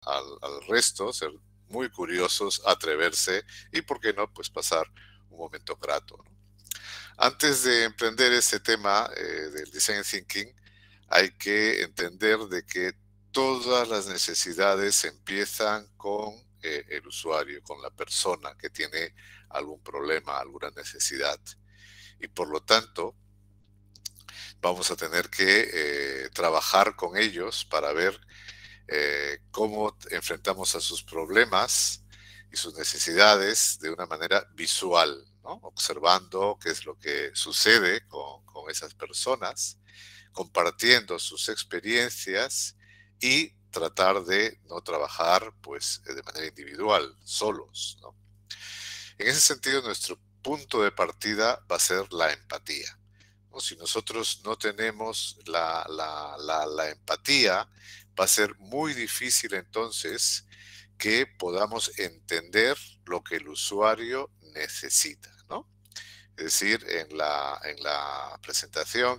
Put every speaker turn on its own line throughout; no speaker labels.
al resto, ser muy curiosos, atreverse y, ¿por qué no?, pues pasar un momento grato, ¿no? Antes de emprender ese tema del Design Thinking, hay que entender de que todas las necesidades empiezan con el usuario, con la persona que tiene algún problema, alguna necesidad. Y por lo tanto, vamos a tener que trabajar con ellos para ver cómo enfrentamos a sus problemas y sus necesidades de una manera visual, ¿no? Observando qué es lo que sucede con esas personas, compartiendo sus experiencias y tratar de no trabajar pues de manera individual, solos, ¿no? En ese sentido, nuestro punto de partida va a ser la empatía, ¿no? Si nosotros no tenemos la empatía, va a ser muy difícil entonces que podamos entender lo que el usuario necesita, ¿no? Es decir, en la presentación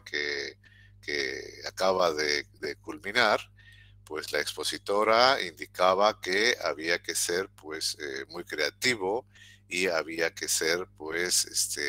que acaba de culminar, pues la expositora indicaba que había que ser pues muy creativo y había que ser pues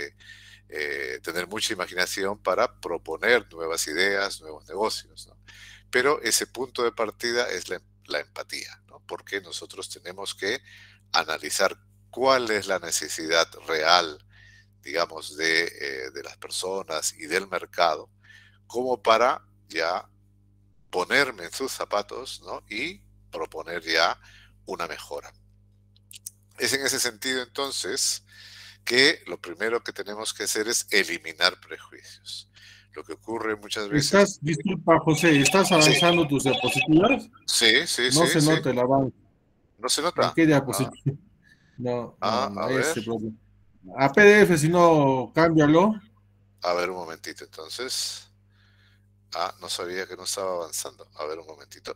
tener mucha imaginación para proponer nuevas ideas, nuevos negocios, ¿no? Pero ese punto de partida es la empatía, ¿no? Porque nosotros tenemos que analizar cuál es la necesidad real, digamos, de las personas y del mercado, como para ya ponerme en sus zapatos, ¿no? Y proponer ya una mejora. Es en ese sentido, entonces, que lo primero que tenemos que hacer es eliminar prejuicios. Lo que ocurre muchas veces...
Disculpa, José, ¿estás
Sí,
avanzando tus diapositivas?
sí, sí,
No
sí,
se
sí.
nota el avance.
¿No se
¿En
nota?
qué
Ah,
diapositiva? No, no, no,
a ver.
ese problema. A PDF, si no, cámbialo.
A ver un momentito, entonces. Ah, no sabía que no estaba avanzando. A ver un momentito.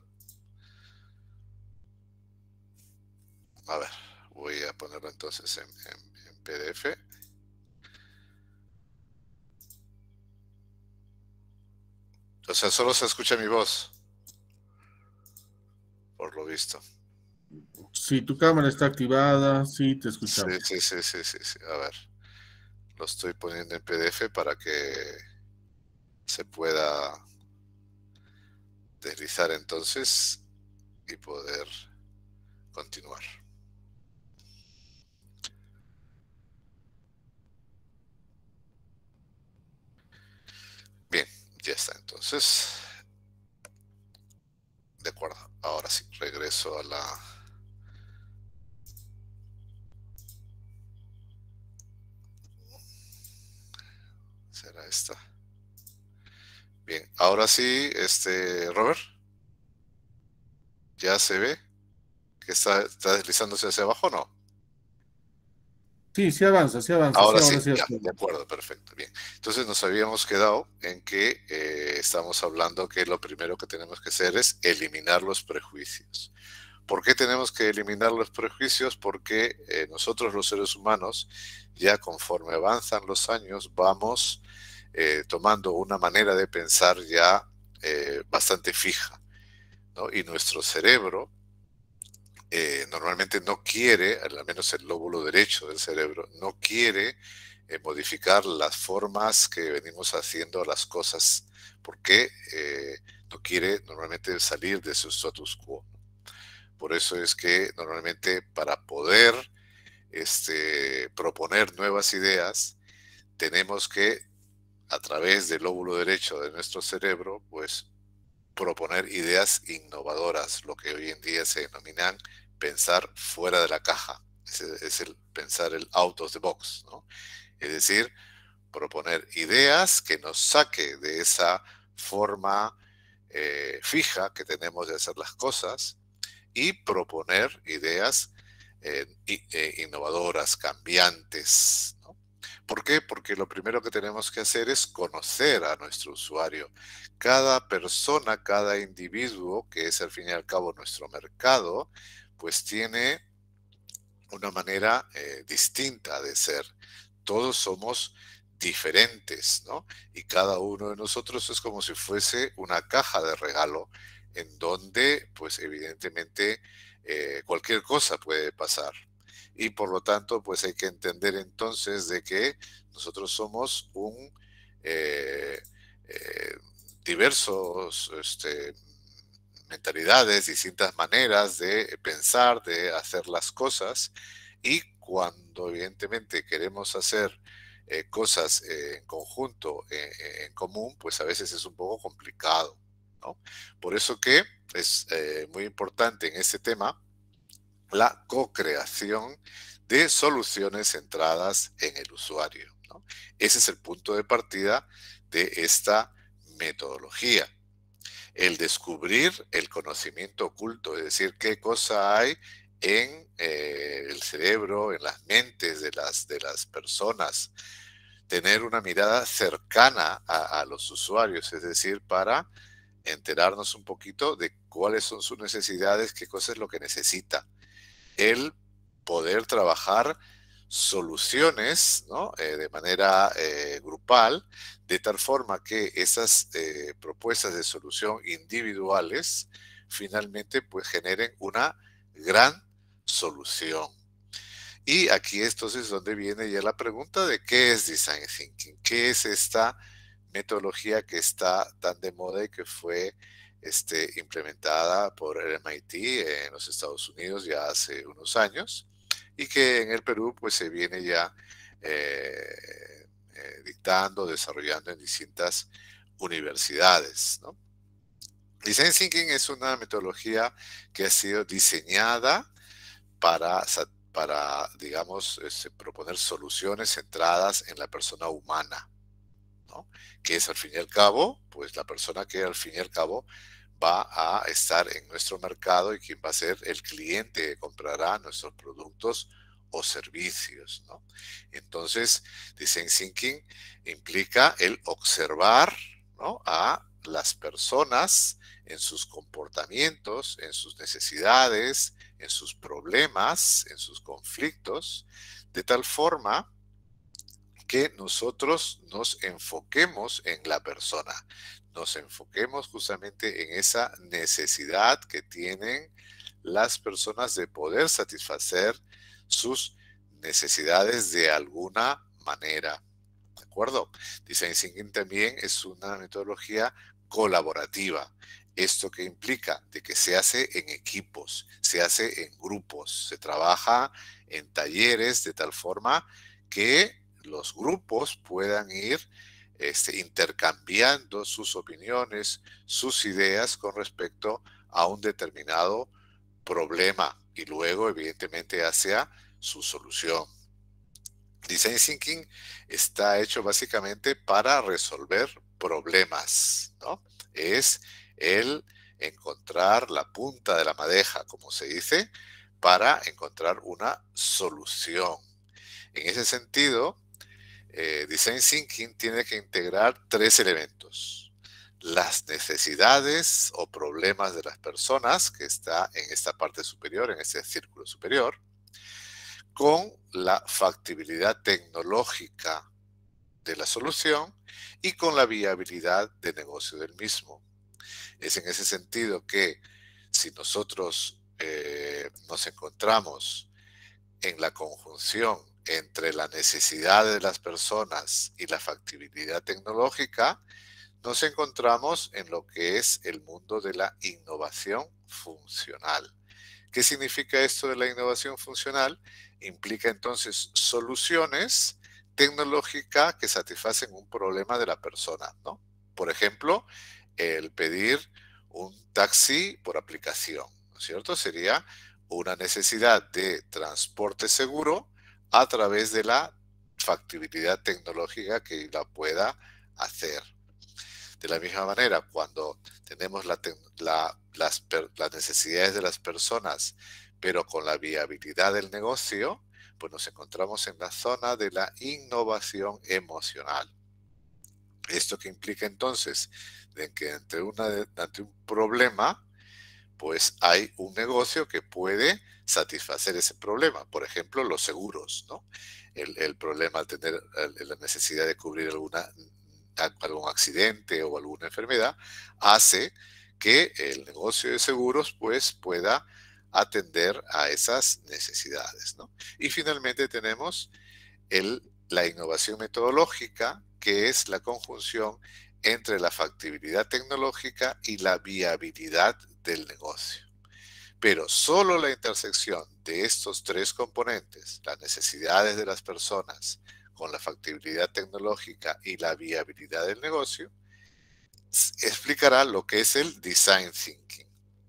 A ver, voy a ponerlo entonces en PDF. O sea, solo se escucha mi voz, por lo visto.
Si tu cámara está activada, sí, te
Sí,
escuchamos.
sí, sí, sí, sí, sí. A ver, lo estoy poniendo en PDF para que se pueda deslizar entonces y poder continuar. Bien, ya está entonces. De acuerdo, ahora sí, regreso a la... ¿Será esta? Bien, ahora sí, Robert, ya se ve que está deslizándose hacia abajo, ¿no?
Sí, sí avanza, sí,
Ahora sí,
ahora sí.
ya, de acuerdo, perfecto, bien. Entonces nos habíamos quedado en que estamos hablando que lo primero que tenemos que hacer es eliminar los prejuicios. ¿Por qué tenemos que eliminar los prejuicios? Porque nosotros los seres humanos, ya conforme avanzan los años, vamos tomando una manera de pensar ya bastante fija, ¿no? Y nuestro cerebro normalmente no quiere, al menos el lóbulo derecho del cerebro, no quiere modificar las formas que venimos haciendo las cosas, porque no quiere normalmente salir de su status quo. Por eso es que normalmente para poder proponer nuevas ideas, tenemos que, a través del lóbulo derecho de nuestro cerebro, pues proponer ideas innovadoras, lo que hoy en día se denominan pensar fuera de la caja. Es el pensar el out of the box, ¿no? Es decir, proponer ideas que nos saque de esa forma fija que tenemos de hacer las cosas y proponer ideas innovadoras, cambiantes, ¿no? ¿Por qué? Porque lo primero que tenemos que hacer es conocer a nuestro usuario. Cada persona, cada individuo, que es al fin y al cabo nuestro mercado, pues tiene una manera distinta de ser. Todos somos diferentes, ¿no? Y cada uno de nosotros es como si fuese una caja de regalo en donde, pues evidentemente, cualquier cosa puede pasar. Y por lo tanto, pues hay que entender entonces de que nosotros somos eh, eh, diversos mentalidades, distintas maneras de pensar, de hacer las cosas, y cuando evidentemente queremos hacer cosas en conjunto, en común, pues a veces es un poco complicado, ¿no? Por eso que es muy importante en este tema la co-creación de soluciones centradas en el usuario, ¿no? Ese es el punto de partida de esta metodología, el descubrir el conocimiento oculto, es decir, qué cosa hay en el cerebro, en las mentes de las personas, tener una mirada cercana a los usuarios, es decir, para enterarnos un poquito de cuáles son sus necesidades, qué cosa es lo que necesita, el poder trabajar soluciones, ¿no? De manera grupal, de tal forma que esas propuestas de solución individuales finalmente pues generen una gran solución. Y aquí entonces donde viene ya la pregunta de qué es Design Thinking, qué es esta metodología que está tan de moda y que fue implementada por el MIT en los Estados Unidos ya hace unos años, y que en el Perú pues se viene ya dictando, desarrollando en distintas universidades, ¿no? Design Thinking es una metodología que ha sido diseñada para, digamos, proponer soluciones centradas en la persona humana, ¿no? Que es al fin y al cabo, pues la persona que al fin y al cabo va a estar en nuestro mercado y quien va a ser el cliente que comprará nuestros productos o servicios, ¿no? Entonces, Design Thinking implica el observar, ¿no?, a las personas en sus comportamientos, en sus necesidades, en sus problemas, en sus conflictos, de tal forma que nosotros nos enfoquemos en la persona, nos enfoquemos justamente en esa necesidad que tienen las personas de poder satisfacer sus necesidades de alguna manera. ¿De acuerdo? Design Thinking también es una metodología colaborativa. ¿Esto que implica? De que se hace en equipos, se hace en grupos, se trabaja en talleres de tal forma que los grupos puedan ir intercambiando sus opiniones, sus ideas con respecto a un determinado problema y luego, evidentemente, hacia su solución. Design Thinking está hecho básicamente para resolver problemas, ¿no? Es el encontrar la punta de la madeja, como se dice, para encontrar una solución. En ese sentido, Design Thinking tiene que integrar tres elementos: las necesidades o problemas de las personas, que está en esta parte superior, en este círculo superior, con la factibilidad tecnológica de la solución y con la viabilidad de negocio del mismo. Es en ese sentido que si nosotros nos encontramos en la conjunción entre la necesidad de las personas y la factibilidad tecnológica, nos encontramos en lo que es el mundo de la innovación funcional. ¿Qué significa esto de la innovación funcional? Implica entonces soluciones tecnológicas que satisfacen un problema de la persona, ¿no? Por ejemplo, el pedir un taxi por aplicación, ¿no es cierto? Sería una necesidad de transporte seguro a través de la factibilidad tecnológica que la pueda hacer. De la misma manera, cuando tenemos las necesidades de las personas, pero con la viabilidad del negocio, pues nos encontramos en la zona de la innovación emocional. Esto que implica entonces de que ante un problema, pues hay un negocio que puede satisfacer ese problema. Por ejemplo, los seguros, ¿no? El problema al tener la necesidad de cubrir algún accidente o alguna enfermedad hace que el negocio de seguros pues pueda atender a esas necesidades, ¿no? Y finalmente tenemos la innovación metodológica, que es la conjunción entre la factibilidad tecnológica y la viabilidad del negocio. Pero solo la intersección de estos tres componentes, las necesidades de las personas con la factibilidad tecnológica y la viabilidad del negocio, explicará lo que es el design thinking,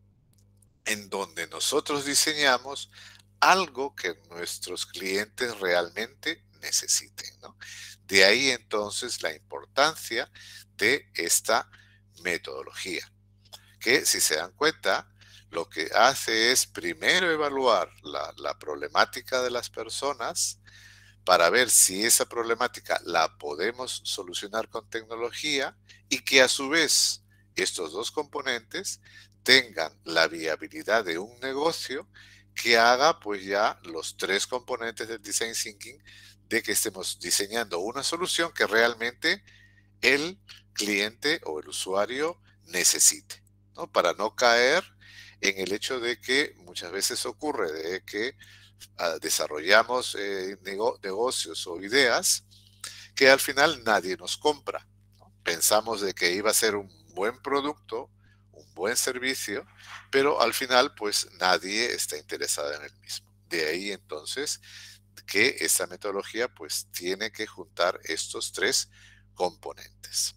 en donde nosotros diseñamos algo que nuestros clientes realmente necesiten, ¿no? De ahí entonces la importancia de esta metodología, que si se dan cuenta, lo que hace es primero evaluar la problemática de las personas para ver si esa problemática la podemos solucionar con tecnología y que a su vez estos dos componentes tengan la viabilidad de un negocio que haga pues ya los tres componentes del design thinking, de que estemos diseñando una solución que realmente el cliente o el usuario necesite, ¿no? Para no caer en el hecho de que muchas veces ocurre de que desarrollamos negocios o ideas que al final nadie nos compra, ¿no? Pensamos de que iba a ser un buen producto, un buen servicio, pero al final pues nadie está interesado en el mismo. De ahí entonces que esta metodología pues tiene que juntar estos tres componentes.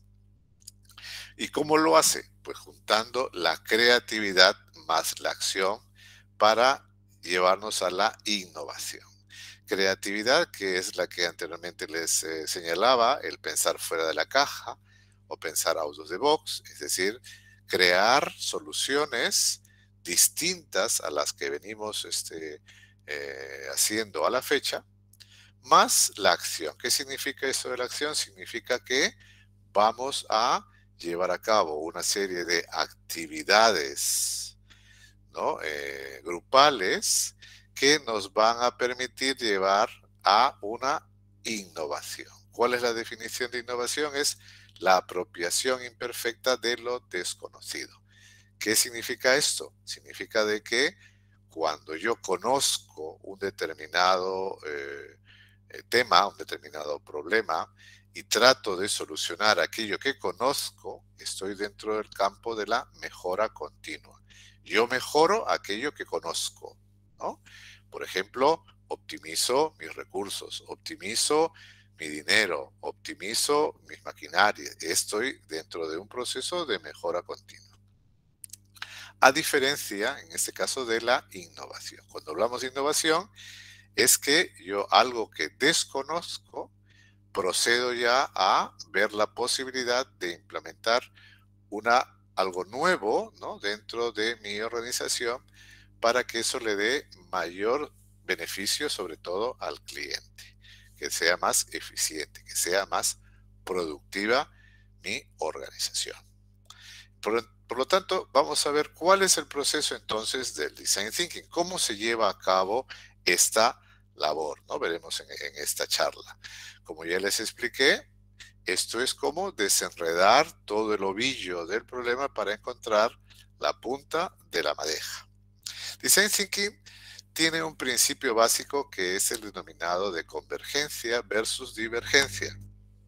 ¿Y cómo lo hace? Pues juntando la creatividad más la acción para llevarnos a la innovación. Creatividad, que es la que anteriormente les señalaba, el pensar fuera de la caja o pensar out of the box, es decir, crear soluciones distintas a las que venimos haciendo a la fecha, más la acción. ¿Qué significa eso de la acción? Significa que vamos a llevar a cabo una serie de actividades, ¿no? Grupales que nos van a permitir llevar a una innovación. ¿Cuál es la definición de innovación? Es la apropiación imperfecta de lo desconocido. ¿Qué significa esto? Significa de que cuando yo conozco un determinado tema, un determinado problema, y trato de solucionar aquello que conozco, estoy dentro del campo de la mejora continua. Yo mejoro aquello que conozco, ¿no? Por ejemplo, optimizo mis recursos, optimizo mi dinero, optimizo mis maquinarias. Estoy dentro de un proceso de mejora continua. A diferencia, en este caso, de la innovación. Cuando hablamos de innovación, es que yo algo que desconozco, procedo ya a ver la posibilidad de implementar algo nuevo, ¿no? Dentro de mi organización para que eso le dé mayor beneficio, sobre todo al cliente, que sea más eficiente, que sea más productiva mi organización. Por lo tanto, vamos a ver cuál es el proceso entonces del Design Thinking, cómo se lleva a cabo esta labor, ¿no? Veremos en esta charla. Como ya les expliqué, esto es como desenredar todo el ovillo del problema para encontrar la punta de la madeja. Design Thinking tiene un principio básico que es el denominado de convergencia versus divergencia.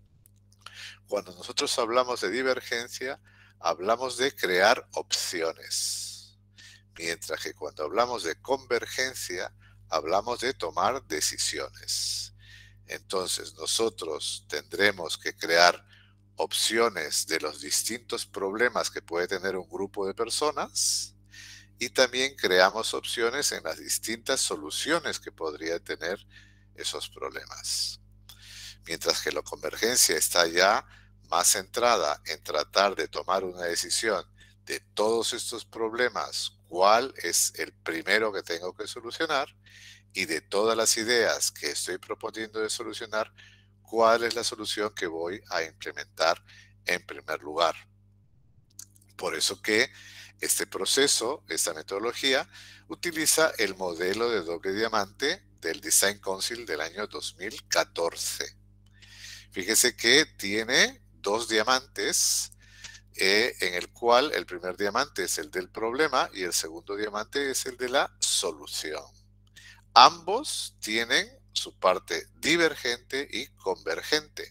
Cuando nosotros hablamos de divergencia, hablamos de crear opciones, mientras que cuando hablamos de convergencia, hablamos de tomar decisiones. Entonces, nosotros tendremos que crear opciones de los distintos problemas que puede tener un grupo de personas y también creamos opciones en las distintas soluciones que podría tener esos problemas. Mientras que la convergencia está ya más centrada en tratar de tomar una decisión de todos estos problemas, cuál es el primero que tengo que solucionar, y de todas las ideas que estoy proponiendo de solucionar, cuál es la solución que voy a implementar en primer lugar. Por eso que este proceso, esta metodología, utiliza el modelo de doble diamante del Design Council del año 2014. Fíjese que tiene 2 diamantes en el cual el primer diamante es el del problema y el segundo diamante es el de la solución. Ambos tienen su parte divergente y convergente.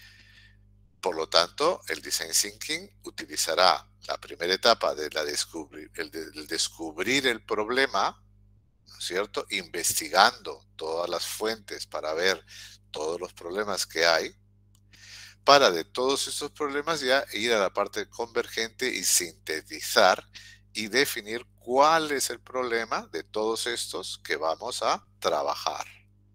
Por lo tanto, el Design Thinking utilizará la primera etapa de el descubrir el problema, ¿no es cierto? Investigando todas las fuentes para ver todos los problemas que hay, para de todos estos problemas ya ir a la parte convergente y sintetizar y definir cuál es el problema de todos estos que vamos a trabajar.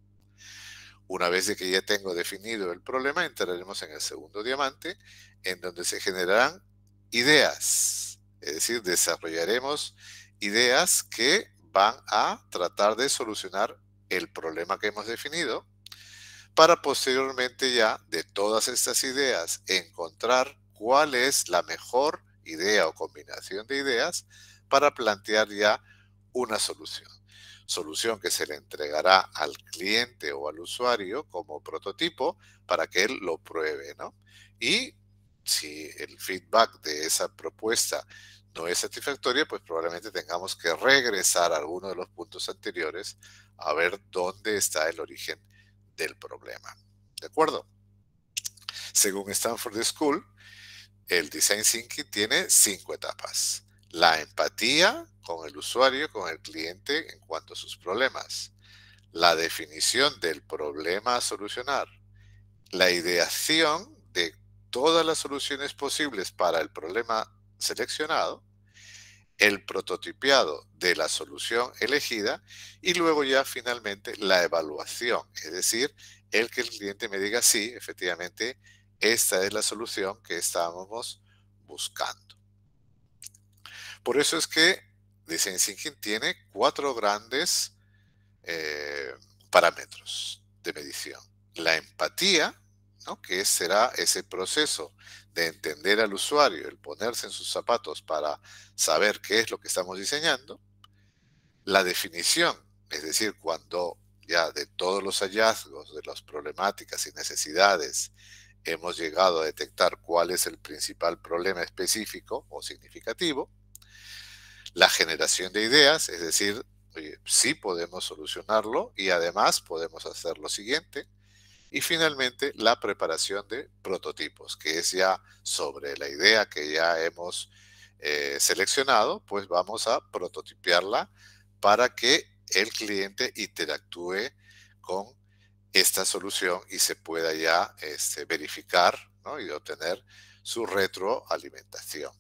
Una vez de que ya tengo definido el problema, entraremos en el segundo diamante, en donde se generarán ideas. Es decir, desarrollaremos ideas que van a tratar de solucionar el problema que hemos definido, para posteriormente ya de todas estas ideas encontrar cuál es la mejor idea o combinación de ideas para plantear ya una solución. Solución que se le entregará al cliente o al usuario como prototipo para que él lo pruebe, ¿no? Y si el feedback de esa propuesta no es satisfactoria, pues probablemente tengamos que regresar a alguno de los puntos anteriores a ver dónde está el origen del problema. ¿De acuerdo? Según Stanford School, el Design Thinking tiene 5 etapas. La empatía con el usuario, con el cliente en cuanto a sus problemas. La definición del problema a solucionar. La ideación de todas las soluciones posibles para el problema seleccionado. El prototipiado de la solución elegida y luego ya finalmente la evaluación, es decir, el que el cliente me diga sí, efectivamente, esta es la solución que estábamos buscando. Por eso es que Design Thinking tiene 4 grandes parámetros de medición. La empatía, ¿no? Que será ese proceso de entender al usuario, el ponerse en sus zapatos para saber qué es lo que estamos diseñando. La definición, es decir, cuando ya de todos los hallazgos, de las problemáticas y necesidades, hemos llegado a detectar cuál es el principal problema específico o significativo. La generación de ideas, es decir, oye, sí podemos solucionarlo y además podemos hacer lo siguiente. Y finalmente, la preparación de prototipos, que es ya sobre la idea que ya hemos seleccionado, pues vamos a prototipiarla para que el cliente interactúe con esta solución y se pueda ya verificar, ¿no? Y obtener su retroalimentación.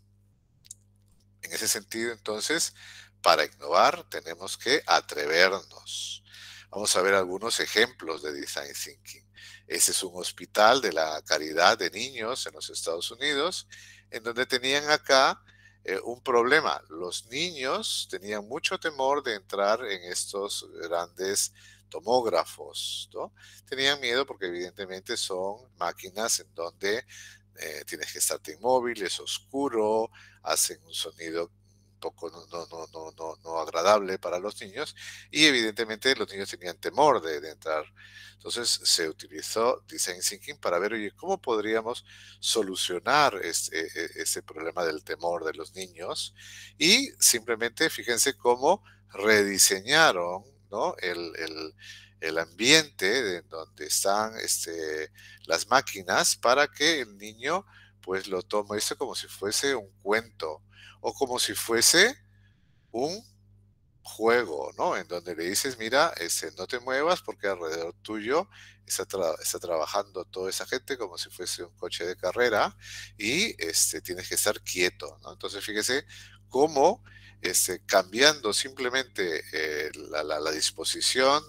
En ese sentido, entonces, para innovar tenemos que atrevernos. Vamos a ver algunos ejemplos de Design Thinking. Este es un hospital de la caridad de niños en los Estados Unidos, en donde tenían acá un problema. Los niños tenían mucho temor de entrar en estos grandes tomógrafos, ¿no? Tenían miedo porque evidentemente son máquinas en donde tienes que estarte inmóvil, es oscuro, hacen un sonido un poco no agradable para los niños y evidentemente los niños tenían temor de entrar. Entonces se utilizó Design Thinking para ver, oye, ¿cómo podríamos solucionar ese problema del temor de los niños? Y simplemente fíjense cómo rediseñaron, ¿no? El ambiente en donde están las máquinas para que el niño pues lo tome esto como si fuese un cuento o como si fuese un juego, ¿no? En donde le dices, mira, no te muevas porque alrededor tuyo está trabajando toda esa gente como si fuese un coche de carrera y tienes que estar quieto, ¿no? Entonces fíjese cómo cambiando simplemente la disposición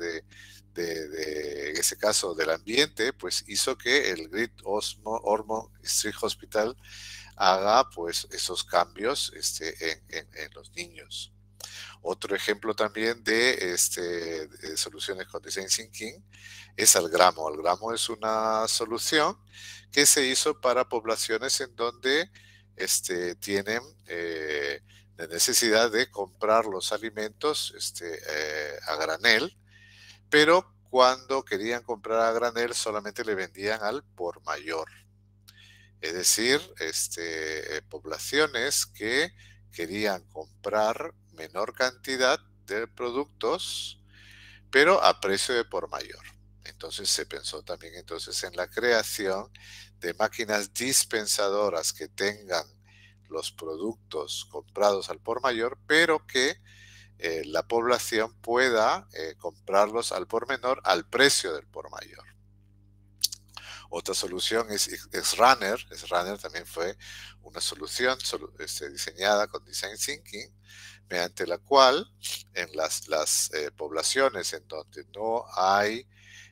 en ese caso del ambiente, pues hizo que el Great Ormond Street Hospital haga pues esos cambios en los niños. Otro ejemplo también de soluciones con Design Thinking es Algramo. Algramo es una solución que se hizo para poblaciones en donde tienen la necesidad de comprar los alimentos a granel, pero cuando querían comprar a granel solamente le vendían al por mayor. Es decir, poblaciones que querían comprar menor cantidad de productos, pero a precio de por mayor. Entonces se pensó también entonces en la creación de máquinas dispensadoras que tengan los productos comprados al por mayor, pero que la población pueda comprarlos al por menor al precio del por mayor. Otra solución es Runner. Runner también fue una solución diseñada con Design Thinking, mediante la cual en las poblaciones en donde no hay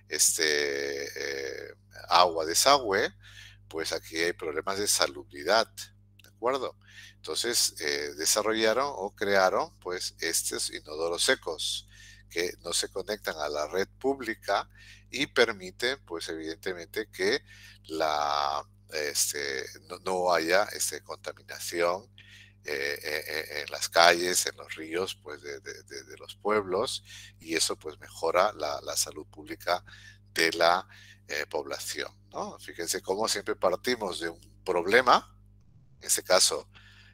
agua, desagüe, pues aquí hay problemas de salubridad, ¿de acuerdo? Entonces desarrollaron o crearon pues estos inodoros secos que no se conectan a la red pública y permiten pues evidentemente que no haya contaminación en las calles, en los ríos pues de los pueblos, y eso pues mejora la salud pública de la población, ¿no? Fíjense cómo siempre partimos de un problema, en este caso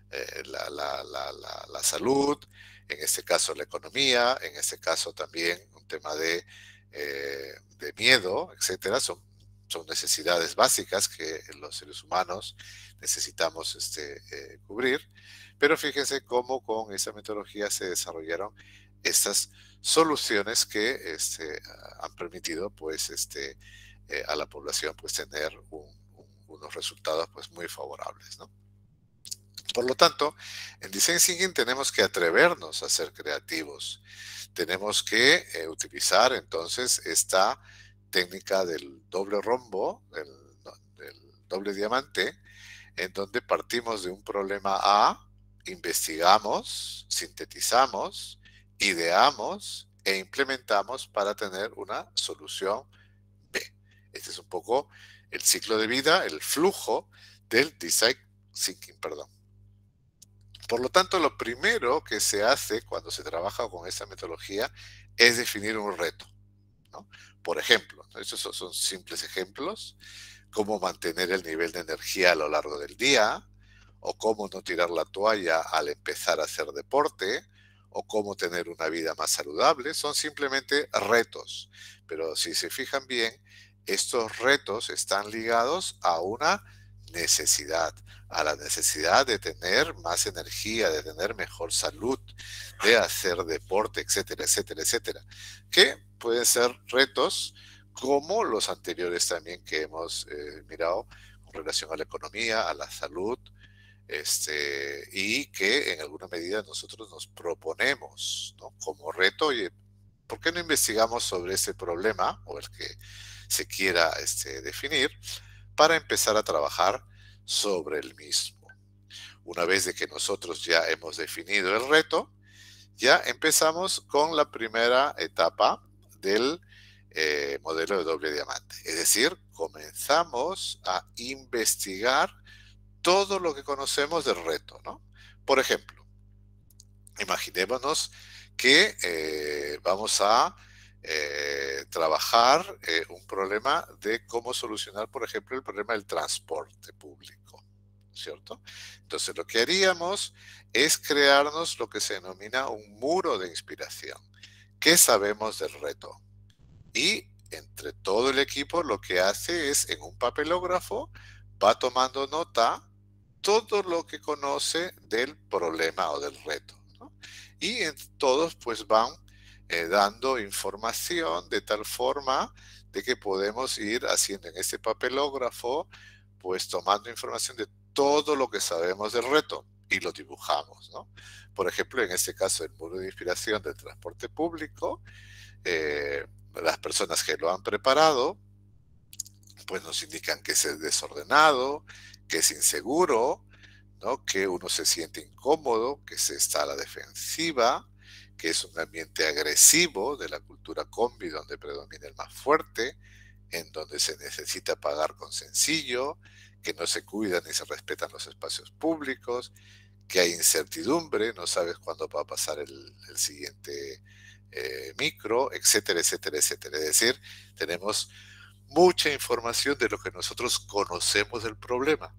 la salud, en este caso la economía, en este caso también un tema de miedo, etcétera. Son necesidades básicas que los seres humanos necesitamos cubrir. Pero fíjense cómo con esa metodología se desarrollaron estas soluciones que han permitido pues, a la población pues, tener unos resultados pues, muy favorables, ¿no? Por lo tanto, en Design Thinking tenemos que atrevernos a ser creativos. Tenemos que utilizar entonces esta técnica del doble rombo, del doble diamante, en donde partimos de un problema A, investigamos, sintetizamos, ideamos e implementamos para tener una solución B. Este es un poco el ciclo de vida, el flujo del Design Thinking, perdón. Por lo tanto, lo primero que se hace cuando se trabaja con esta metodología es definir un reto, ¿no? Por ejemplo, ¿no? Estos son simples ejemplos, cómo mantener el nivel de energía a lo largo del día, o cómo no tirar la toalla al empezar a hacer deporte, o cómo tener una vida más saludable. Son simplemente retos, pero si se fijan bien, estos retos están ligados a una necesidad, a la necesidad de tener más energía, de tener mejor salud, de hacer deporte, etcétera, etcétera, etcétera, que pueden ser retos como los anteriores también que hemos mirado con relación a la economía, a la salud, y que en alguna medida nosotros nos proponemos, ¿no? Como reto. Oye, ¿por qué no investigamos sobre ese problema o el que se quiera definir para empezar a trabajar sobre el mismo? Una vez de que nosotros ya hemos definido el reto, ya empezamos con la primera etapa del modelo de doble diamante. Es decir, comenzamos a investigar todo lo que conocemos del reto, ¿no? Por ejemplo, imaginémonos que vamos a trabajar un problema de cómo solucionar, por ejemplo, el problema del transporte público, ¿cierto? Entonces, lo que haríamos es crearnos lo que se denomina un muro de inspiración. ¿Qué sabemos del reto? Y entre todo el equipo lo que hace es, en un papelógrafo, va tomando nota todo lo que conoce del problema o del reto, ¿no? Y todos pues van dando información de tal forma de que podemos ir haciendo en este papelógrafo, pues tomando información de todo lo que sabemos del reto y lo dibujamos, ¿no? Por ejemplo, en este caso, el muro de inspiración del transporte público, las personas que lo han preparado, pues nos indican que es desordenado, que es inseguro, ¿no? Que uno se siente incómodo, que se está a la defensiva, que es un ambiente agresivo de la cultura combi donde predomina el más fuerte, en donde se necesita pagar con sencillo, que no se cuidan ni se respetan los espacios públicos, que hay incertidumbre, no sabes cuándo va a pasar el siguiente micro, etcétera, etcétera, etcétera. Es decir, tenemos mucha información de lo que nosotros conocemos del problema.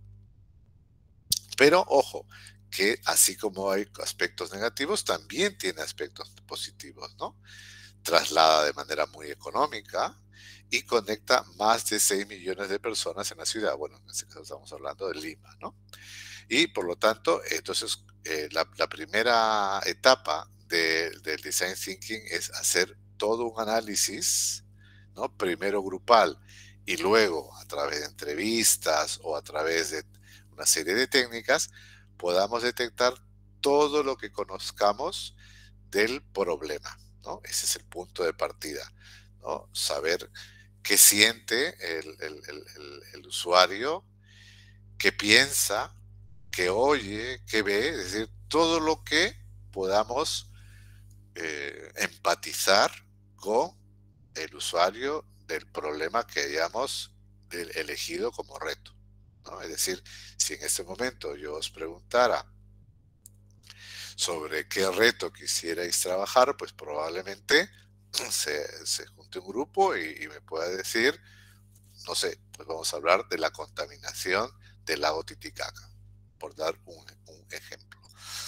Pero ojo, que así como hay aspectos negativos, también tiene aspectos positivos, ¿no? Traslada de manera muy económica y conecta más de 6 millones de personas en la ciudad. Bueno, en este caso estamos hablando de Lima, ¿no? Y por lo tanto, entonces, la primera etapa del Design Thinking es hacer todo un análisis, ¿no? Primero grupal y luego a través de entrevistas o a través de una serie de técnicas, podamos detectar todo lo que conozcamos del problema, ¿no? Ese es el punto de partida, ¿no? Saber qué siente el usuario, qué piensa, qué oye, qué ve, es decir, todo lo que podamos empatizar con el usuario del problema que hayamos elegido como reto, ¿no? Es decir, si en este momento yo os preguntara sobre qué reto quisierais trabajar, pues probablemente se junte un grupo y me pueda decir, no sé, pues vamos a hablar de la contaminación del lago Titicaca, por dar un ejemplo.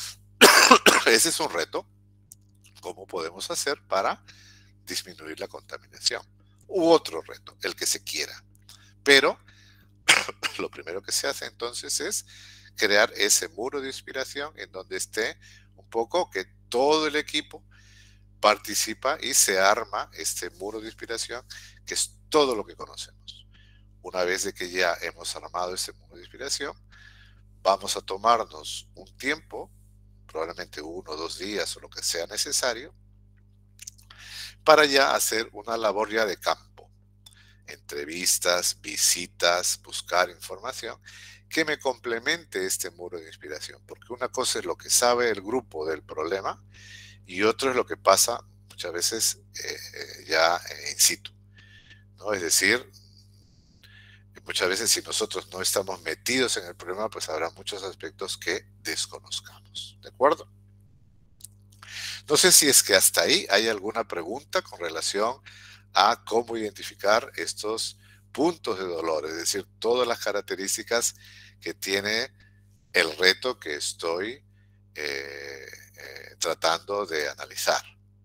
Ese es un reto. ¿Cómo podemos hacer para disminuir la contaminación? U otro reto, el que se quiera. Pero lo primero que se hace entonces es crear ese muro de inspiración en donde esté un poco que todo el equipo participa y se arma este muro de inspiración, que es todo lo que conocemos. Una vez de que ya hemos armado este muro de inspiración, vamos a tomarnos un tiempo, probablemente 1 o 2 días o lo que sea necesario, para ya hacer una labor ya de campo. Entrevistas, visitas, buscar información que me complemente este muro de inspiración. Porque una cosa es lo que sabe el grupo del problema y otro es lo que pasa muchas veces ya in situ, ¿no? Es decir, muchas veces si nosotros no estamos metidos en el problema, pues habrá muchos aspectos que desconozcamos. ¿De acuerdo? No sé si es que hasta ahí hay alguna pregunta con relación a cómo identificar estos puntos de dolor, es decir, todas las características que tiene el reto que estoy tratando de analizar.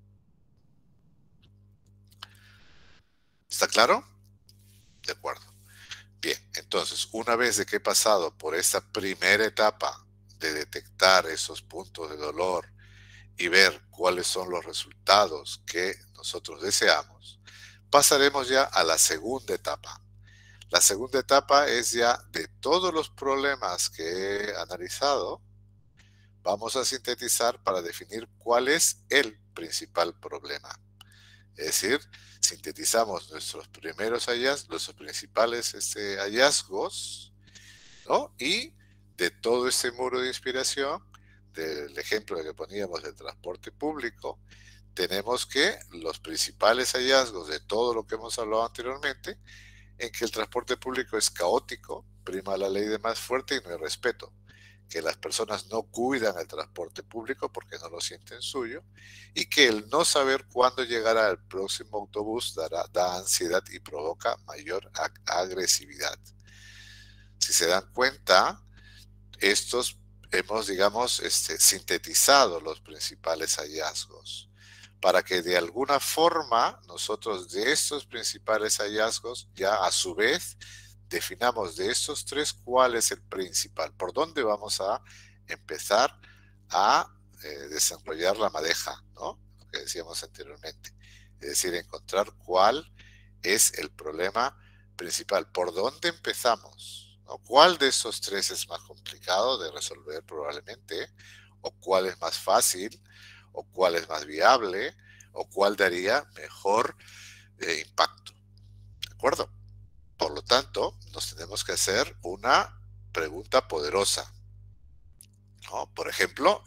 ¿Está claro? De acuerdo. Bien, entonces, una vez de que he pasado por esta primera etapa de detectar esos puntos de dolor y ver cuáles son los resultados que nosotros deseamos, pasaremos ya a la segunda etapa. La segunda etapa es ya de todos los problemas que he analizado, vamos a sintetizar para definir cuál es el principal problema. Es decir, sintetizamos nuestros primeros hallazgos, nuestros principales hallazgos, ¿no? Y de todo este muro de inspiración, del ejemplo que poníamos del transporte público, tenemos que los principales hallazgos de todo lo que hemos hablado anteriormente, en que el transporte público es caótico, prima la ley de más fuerte y no hay respeto, que las personas no cuidan el transporte público porque no lo sienten suyo y que el no saber cuándo llegará el próximo autobús da ansiedad y provoca mayor agresividad. Si se dan cuenta, estos hemos, digamos, sintetizado los principales hallazgos para que de alguna forma nosotros de estos principales hallazgos ya a su vez definamos de estos tres cuál es el principal, por dónde vamos a empezar a desarrollar la madeja, ¿no? Lo que decíamos anteriormente. Es decir, encontrar cuál es el problema principal, por dónde empezamos, ¿no? ¿Cuál de esos tres es más complicado de resolver probablemente? ¿O cuál es más fácil? ¿O cuál es más viable? ¿O cuál daría mejor impacto? ¿De acuerdo? Por lo tanto, nos tenemos que hacer una pregunta poderosa, ¿no? Por ejemplo,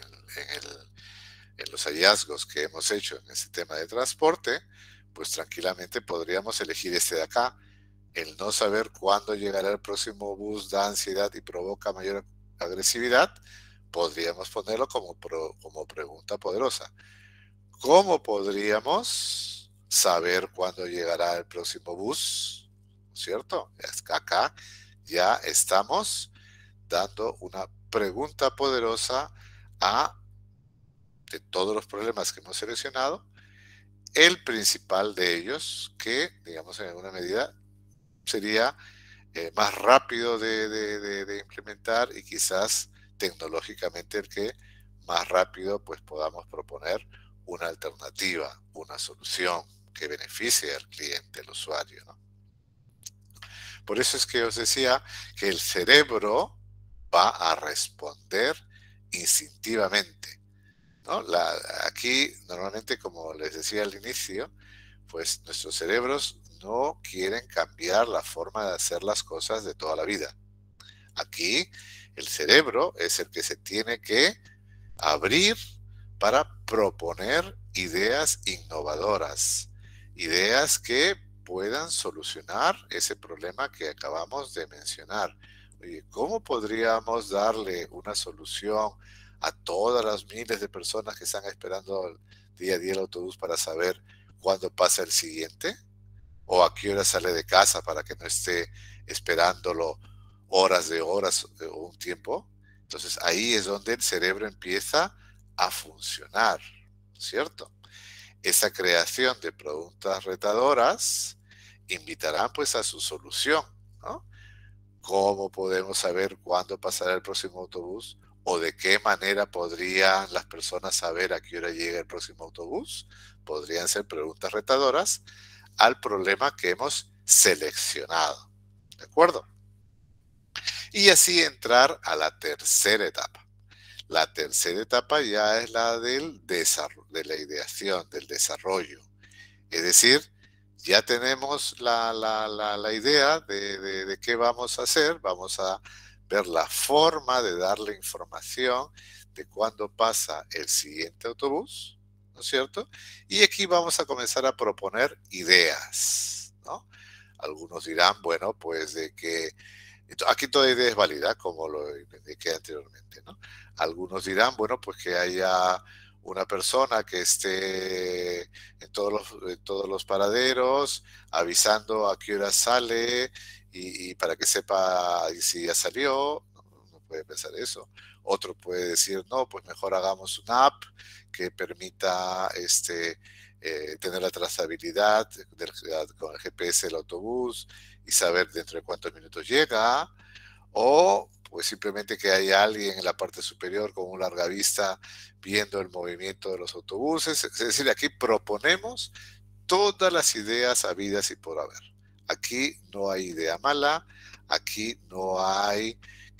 en los hallazgos que hemos hecho en este tema de transporte, pues tranquilamente podríamos elegir este de acá. El no saber cuándo llegará el próximo bus da ansiedad y provoca mayor agresividad, podríamos ponerlo como pregunta poderosa. ¿Cómo podríamos saber cuándo llegará el próximo bus? ¿cierto? Acá ya estamos dando una pregunta poderosa a, de todos los problemas que hemos seleccionado, el principal de ellos, que, digamos, en alguna medida sería más rápido de implementar y quizás tecnológicamente el que más rápido pues podamos proponer una alternativa, una solución que beneficie al cliente, al usuario, ¿no? Por eso es que os decía que el cerebro va a responder instintivamente, ¿no? Aquí, normalmente, como les decía al inicio, pues nuestros cerebros no quieren cambiar la forma de hacer las cosas de toda la vida. Aquí, el cerebro es el que se tiene que abrir para proponer ideas innovadoras, ideas que puedan solucionar ese problema que acabamos de mencionar. Oye, ¿cómo podríamos darle una solución a todas las miles de personas que están esperando día a día el autobús para saber cuándo pasa el siguiente? ¿O a qué hora sale de casa para que no esté esperándolo horas de horas o un tiempo? Entonces ahí es donde el cerebro empieza a funcionar, ¿cierto? Esa creación de preguntas retadoras invitarán pues a su solución, ¿no? ¿Cómo podemos saber cuándo pasará el próximo autobús? ¿O de qué manera podrían las personas saber a qué hora llega el próximo autobús? Podrían ser preguntas retadoras al problema que hemos seleccionado. ¿De acuerdo? Y así entrar a la tercera etapa. La tercera etapa ya es la del desarrollo, de la ideación, del desarrollo. Es decir, ya tenemos la idea de qué vamos a hacer, vamos a ver la forma de darle información de cuándo pasa el siguiente autobús, ¿no es cierto? Y aquí vamos a comenzar a proponer ideas, ¿no? Algunos dirán, bueno, pues de que aquí toda idea es válida, como lo indiqué anteriormente, ¿no? Algunos dirán, bueno, pues que haya una persona que esté en todos los paraderos, avisando a qué hora sale y para que sepa si ya salió. No puede pensar eso. Otro puede decir, no, pues mejor hagamos una app que permita tener la trazabilidad con el GPS del autobús y saber dentro de cuántos minutos llega, o pues simplemente que haya alguien en la parte superior con un largavista viendo el movimiento de los autobuses. Es decir, aquí proponemos todas las ideas habidas y por haber. Aquí no hay idea mala, aquí no hay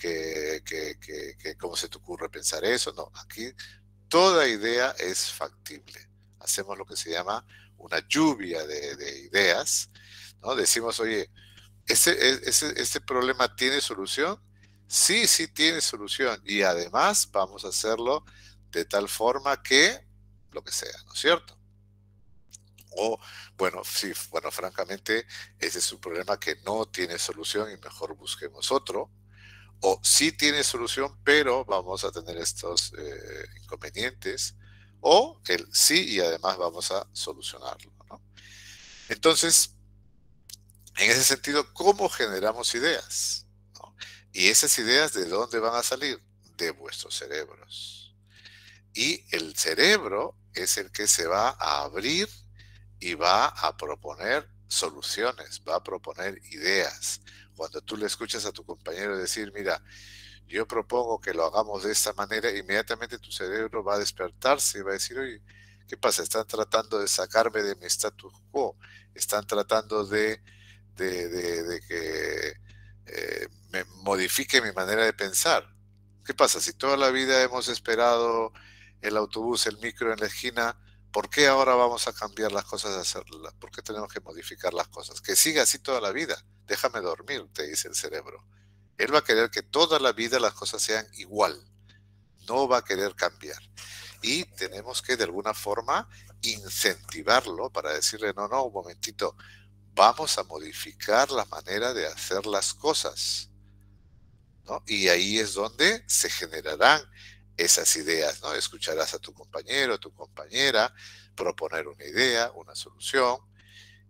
¿cómo se te ocurre pensar eso? No, aquí toda idea es factible. Hacemos lo que se llama una lluvia de ideas, ¿no? Decimos, oye, ¿este problema tiene solución? Sí, sí tiene solución. Y además vamos a hacerlo de tal forma que lo que sea, ¿no es cierto? O, bueno, sí, bueno, francamente, ese es un problema que no tiene solución y mejor busquemos otro. O sí tiene solución, pero vamos a tener estos inconvenientes. O el sí y además vamos a solucionarlo, ¿no? Entonces, en ese sentido, ¿cómo generamos ideas? ¿No? Y esas ideas, ¿de dónde van a salir? De vuestros cerebros. Y el cerebro es el que se va a abrir y va a proponer soluciones, va a proponer ideas. Cuando tú le escuchas a tu compañero decir, mira, yo propongo que lo hagamos de esta manera, inmediatamente tu cerebro va a despertarse y va a decir, oye, ¿qué pasa? Están tratando de sacarme de mi status quo, están tratando de que me modifique mi manera de pensar. ¿Qué pasa? Si toda la vida hemos esperado el autobús, el micro en la esquina, ¿por qué ahora vamos a cambiar las cosas de hacerlas? ¿Por qué tenemos que modificar las cosas? Que siga así toda la vida. Déjame dormir, te dice el cerebro. Él va a querer que toda la vida las cosas sean igual. No va a querer cambiar. Y tenemos que de alguna forma incentivarlo para decirle, no, no, un momentito, vamos a modificar la manera de hacer las cosas, ¿no? Y ahí es donde se generarán esas ideas, ¿no? Escucharás a tu compañero, a tu compañera, proponer una idea, una solución,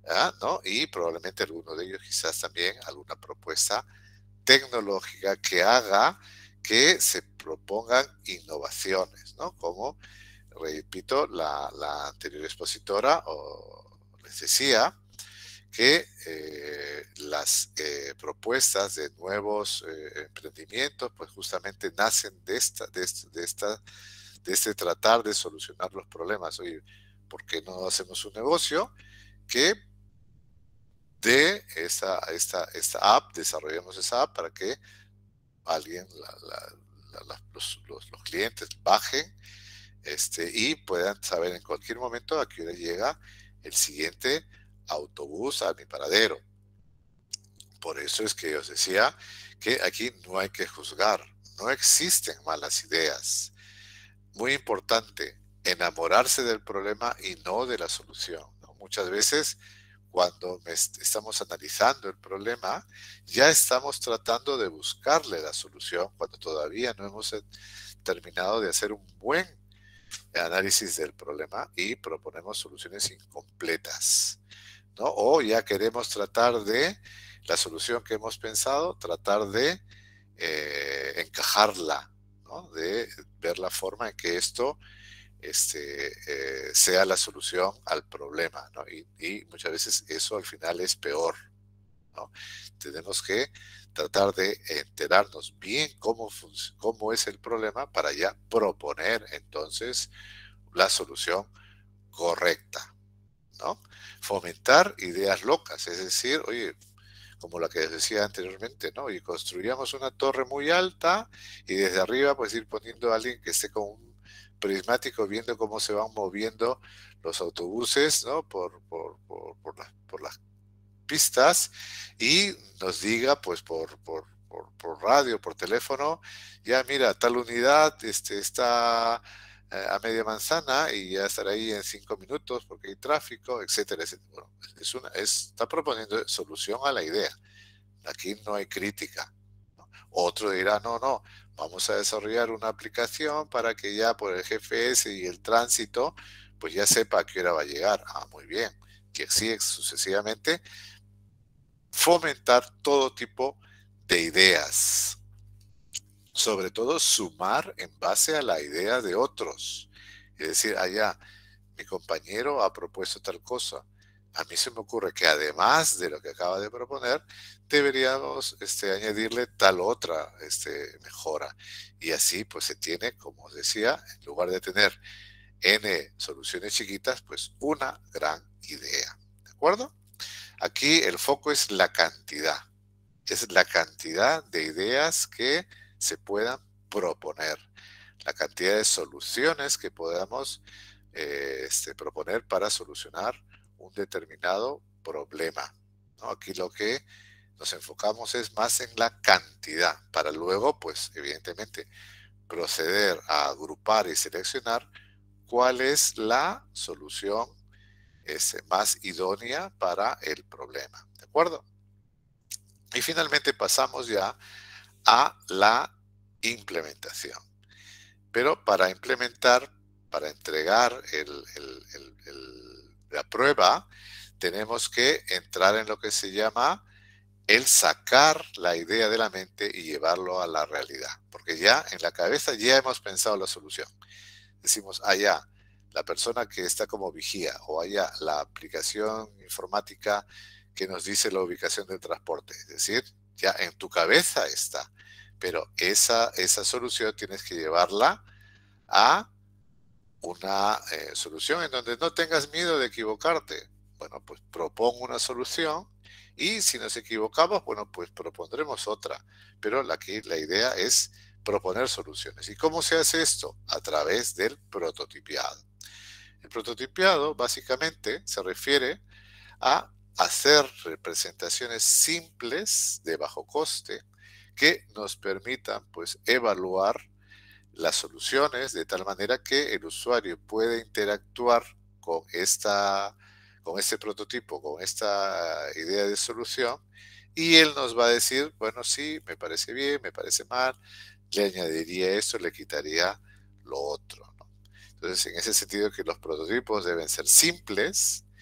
¿no? Y probablemente alguno de ellos quizás también alguna propuesta tecnológica que haga que se propongan innovaciones, ¿no? Como, repito, la anterior expositora les decía que las propuestas de nuevos emprendimientos, pues justamente nacen de este tratar de solucionar los problemas. Oye, ¿por qué no hacemos un negocio que de esta app, desarrollemos esa app para que alguien, los clientes bajen y puedan saber en cualquier momento a qué hora llega el siguiente autobús a mi paradero? Por eso es que os decía que aquí no hay que juzgar, no existen malas ideas. Muy importante, enamorarse del problema y no de la solución, ¿no? Muchas veces cuando estamos analizando el problema, ya estamos tratando de buscarle la solución cuando todavía no hemos terminado de hacer un buen análisis del problema y proponemos soluciones incompletas, ¿no? O ya queremos tratar de la solución que hemos pensado, tratar de encajarla, ¿no? De ver la forma en que esto sea la solución al problema, ¿no? Y muchas veces eso al final es peor, ¿no? Tenemos que tratar de enterarnos bien cómo es el problema para ya proponer entonces la solución correcta, ¿no? Fomentar ideas locas, es decir, oye, como la que les decía anteriormente, ¿no? Y construíamos una torre muy alta y desde arriba pues ir poniendo a alguien que esté con un prismático viendo cómo se van moviendo los autobuses, ¿no? Por las pistas y nos diga pues por radio, por teléfono, ya mira, tal unidad está a media manzana y ya estará ahí en 5 minutos porque hay tráfico, etcétera, etcétera. Bueno, está proponiendo solución a la idea. Aquí no hay crítica, ¿no? Otro dirá, no, no, vamos a desarrollar una aplicación para que ya por el GPS y el tránsito, pues ya sepa a qué hora va a llegar. Ah, muy bien. Y así sucesivamente fomentar todo tipo de ideas. Sobre todo sumar en base a la idea de otros. Es decir, allá, mi compañero ha propuesto tal cosa. A mí se me ocurre que además de lo que acaba de proponer, deberíamos añadirle tal otra mejora. Y así pues se tiene, como os decía, en lugar de tener N soluciones chiquitas, pues una gran idea. ¿De acuerdo? Aquí el foco es la cantidad. Es la cantidad de ideas que se puedan proponer, la cantidad de soluciones que podamos proponer para solucionar un determinado problema, ¿no? Aquí lo que nos enfocamos es más en la cantidad, para luego, pues evidentemente, proceder a agrupar y seleccionar cuál es la solución más idónea para el problema. ¿De acuerdo? Y finalmente pasamos ya a la implementación. Pero para implementar, para entregar la prueba, tenemos que entrar en lo que se llama el sacar la idea de la mente y llevarlo a la realidad. Porque ya en la cabeza ya hemos pensado la solución. Decimos, allá, la persona que está como vigía, o allá, la aplicación informática que nos dice la ubicación del transporte. Es decir, ya en tu cabeza está. Pero esa solución tienes que llevarla a una solución en donde no tengas miedo de equivocarte. Bueno, pues propongo una solución y si nos equivocamos, bueno, pues propondremos otra. Pero la idea es proponer soluciones. ¿Y cómo se hace esto? A través del prototipiado. El prototipiado básicamente se refiere a hacer representaciones simples de bajo coste que nos permitan pues evaluar las soluciones de tal manera que el usuario puede interactuar con con este prototipo, con esta idea de solución, y él nos va a decir, bueno, sí, me parece bien, me parece mal, le añadiría esto, le quitaría lo otro, ¿no? Entonces, en ese sentido que los prototipos deben ser simples,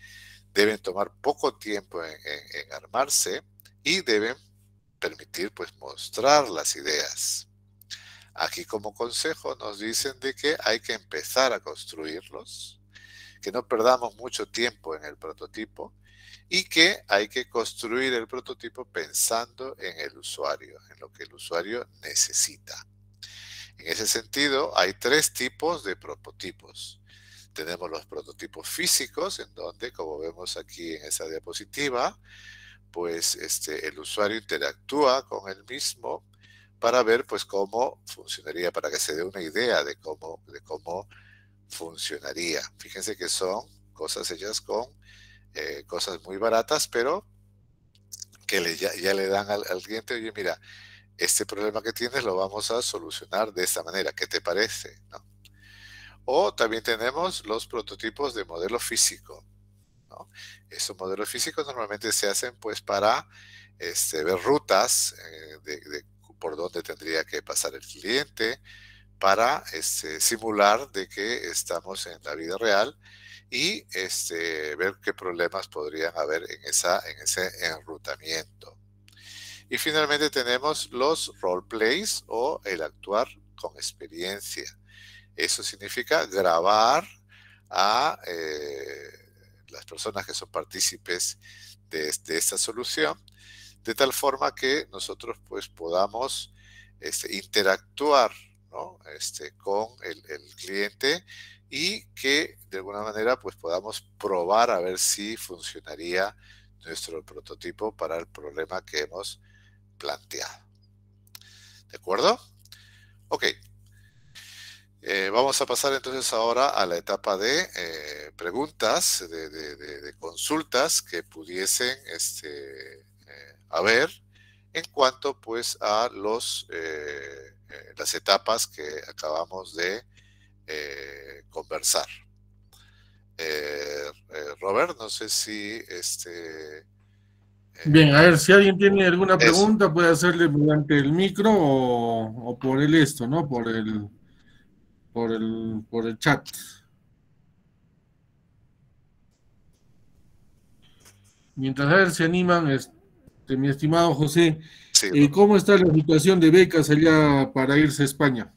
deben tomar poco tiempo en armarse y deben permitir pues mostrar las ideas. Aquí como consejo nos dicen de que hay que empezar a construirlos, que no perdamos mucho tiempo en el prototipo y que hay que construir el prototipo pensando en el usuario, en lo que el usuario necesita. En ese sentido, hay tres tipos de prototipos. Tenemos los prototipos físicos, en donde, como vemos aquí en esa diapositiva, pues el usuario interactúa con el mismo para ver pues cómo funcionaría, para que se dé una idea de cómo funcionaría. Fíjense que son cosas hechas con cosas muy baratas, pero que ya le dan al cliente, oye, mira, este problema que tienes lo vamos a solucionar de esta manera, ¿qué te parece? ¿No? O también tenemos los prototipos de modelo físico, ¿no? Estos modelos físicos normalmente se hacen pues para ver rutas por donde tendría que pasar el cliente, para simular de que estamos en la vida real y ver qué problemas podrían haber en ese enrutamiento. Y finalmente tenemos los role plays o el actuar con experiencia. Eso significa grabar a las personas que son partícipes de esta solución, de tal forma que nosotros pues podamos interactuar, ¿no? Con el cliente y que de alguna manera pues podamos probar a ver si funcionaría nuestro prototipo para el problema que hemos planteado. ¿De acuerdo? Ok. Vamos a pasar entonces ahora a la etapa de preguntas, de consultas que pudiesen haber en cuanto pues a las etapas que acabamos de conversar. Robert, no sé si
Bien, a ver, si alguien tiene alguna
eso.
pregunta, puede hacerle mediante el micro o por el esto, ¿no? Por el chat. Mientras a ver se animan, mi estimado José,
Sí,
¿cómo está la situación de becas allá para irse a España?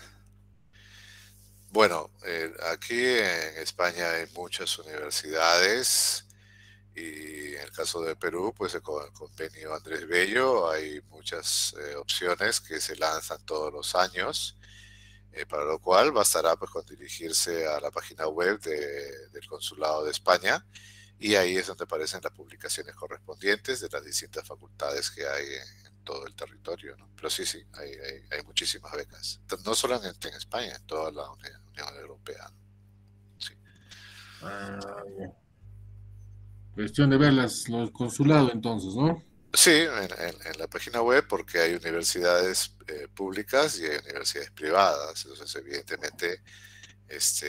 bueno, aquí en España hay muchas universidades y en el caso de Perú, pues con el convenio Andrés Bello hay muchas opciones que se lanzan todos los años, para lo cual bastará pues con dirigirse a la página web del Consulado de España y ahí es donde aparecen las publicaciones correspondientes de las distintas facultades que hay en todo el territorio, ¿no? Pero sí, hay muchísimas becas, no solamente en España, en toda la Unión Europea, ¿no? Sí.
Ah, cuestión de ver los consulados entonces, ¿no?
Sí, en la página web porque hay universidades públicas y hay universidades privadas, entonces evidentemente, este,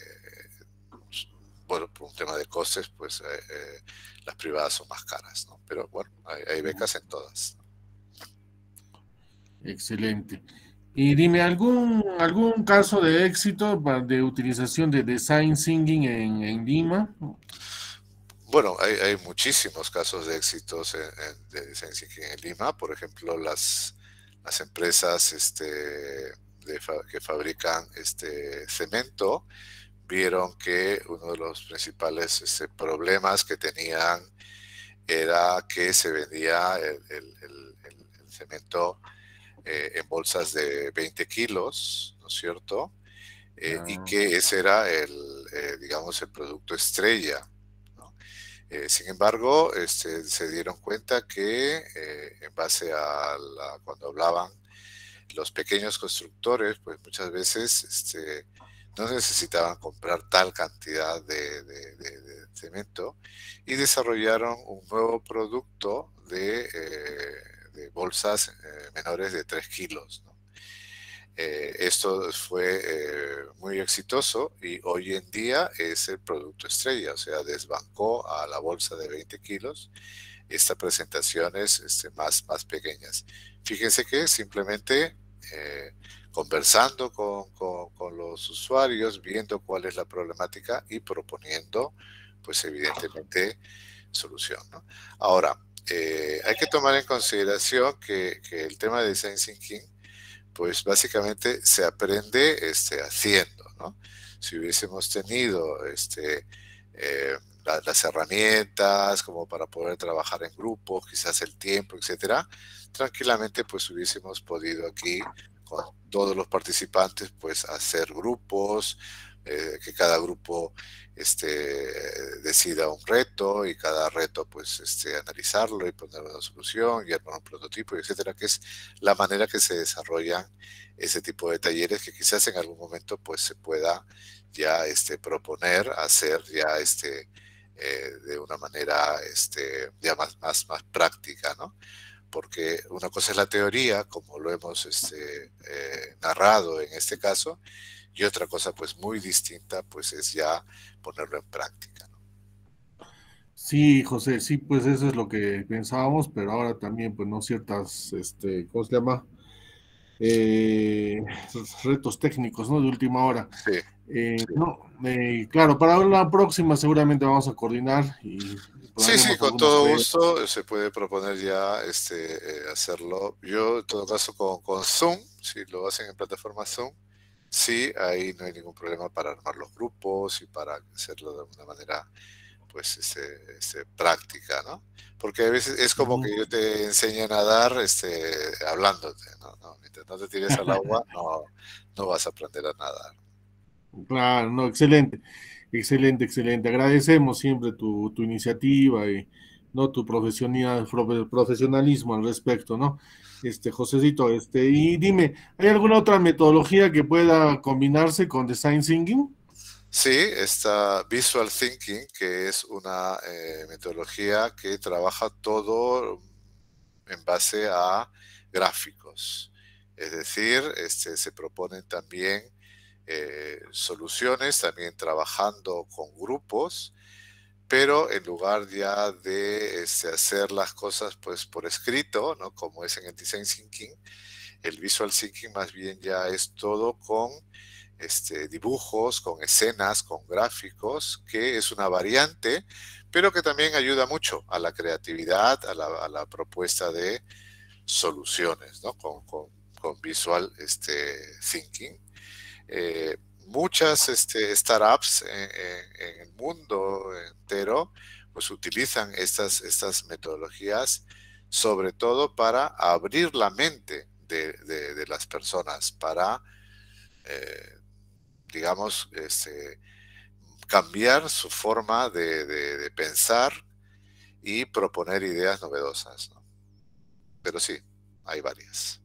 bueno, por un tema de costes, pues las privadas son más caras, ¿no? Pero bueno, hay becas en todas.
Excelente. Y dime, ¿algún caso de éxito de utilización de design thinking en Lima?
Bueno, hay muchísimos casos de éxitos de design thinking en Lima. Por ejemplo, las empresas que fabrican cemento vieron que uno de los principales problemas que tenían era que se vendía el cemento en bolsas de 20 kilos, ¿no es cierto? Y
Ah,
que ese era digamos, el producto estrella, ¿no? Sin embargo, se dieron cuenta que en base a cuando hablaban los pequeños constructores, pues muchas veces no necesitaban comprar tal cantidad de cemento y desarrollaron un nuevo producto de bolsas menores de 3 kilos, ¿no? Esto fue muy exitoso y hoy en día es el producto estrella, o sea, desbancó a la bolsa de 20 kilos estas presentaciones más pequeñas. Fíjense que simplemente conversando con los usuarios, viendo cuál es la problemática y proponiendo pues evidentemente solución, ¿no? Ahora, hay que tomar en consideración que el tema de Design Thinking, pues básicamente se aprende haciendo, ¿no? Si hubiésemos tenido las herramientas como para poder trabajar en grupos, quizás el tiempo, etcétera, tranquilamente pues hubiésemos podido aquí con todos los participantes pues hacer grupos, que cada grupo decida un reto y cada reto pues analizarlo y poner una solución y armar un prototipo, etcétera, que es la manera que se desarrollan ese tipo de talleres que quizás en algún momento pues se pueda ya proponer hacer ya de una manera ya más práctica, ¿no? Porque una cosa es la teoría, como lo hemos narrado en este caso, y otra cosa pues muy distinta pues es ya ponerlo en práctica, ¿no?
Sí, José, sí, pues eso es lo que pensábamos, pero ahora también, pues, no ciertas, ¿cómo se llama? Retos técnicos, ¿no? De última hora.
Sí, sí.
No, claro, para la próxima seguramente vamos a coordinar y
Sí, sí,
haremos
con
algunas
todo
pruebas.
gusto se puede proponer ya hacerlo. Yo, en todo caso, con Zoom, si lo hacen en plataforma Zoom, sí, ahí no hay ningún problema para armar los grupos y para hacerlo de una manera, pues, práctica, ¿no? Porque a veces es como
Ujú.
que yo te enseño a nadar, hablándote, ¿no? No, mientras no te tires al agua, no vas a aprender a nadar.
Claro, no, excelente, excelente, excelente. Agradecemos siempre tu iniciativa y no tu profesionalismo al respecto, ¿no? Josecito, y dime, ¿hay alguna otra metodología que pueda combinarse con Design Thinking?
Sí, está Visual Thinking, que es una metodología que trabaja todo en base a gráficos. Es decir, se proponen también soluciones, también trabajando con grupos, pero en lugar ya de hacer las cosas pues por escrito, ¿no? Como es en el Design Thinking, el Visual Thinking más bien ya es todo con dibujos, con escenas, con gráficos, que es una variante, pero que también ayuda mucho a la creatividad, a la propuesta de soluciones, ¿no? Con Visual Thinking. Muchas startups en el mundo entero pues utilizan estas metodologías sobre todo para abrir la mente de las personas, para eh, digamos, cambiar su forma de pensar y proponer ideas novedosas, ¿no? Pero sí, hay varias.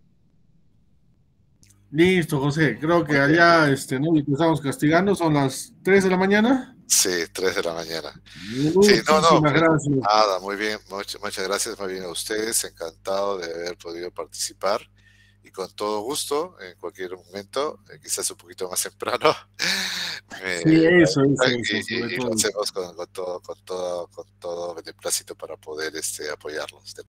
Listo, José. Creo que
Muy bien.
allá, ¿no? Y que estamos castigando, son las 3 de la mañana.
Sí, 3 de la mañana. Sí, no,
Muchísimas
pues
gracias.
nada, muy bien, muchas gracias más bien a ustedes, encantado de haber podido participar y con todo gusto, en cualquier momento, quizás un poquito más temprano,
Sí, eso, sobre
y lo
todo.
hacemos con todo beneplácito para poder apoyarlos.